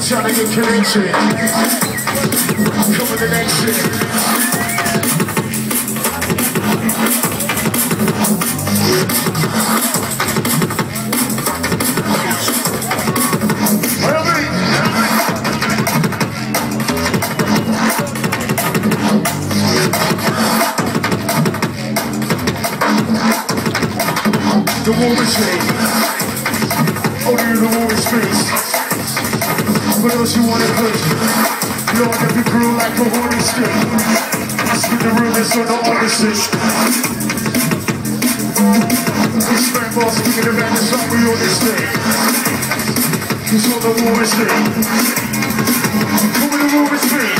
trying to get connection. Come with the next shit. The war is made. Only the war is faced. What else you wanna push? Lord, if you grew like a horny stick. I spit the rumors on the artists. This man boss speaking about the song we on this day. Cause all the war is made. Come with the war is made.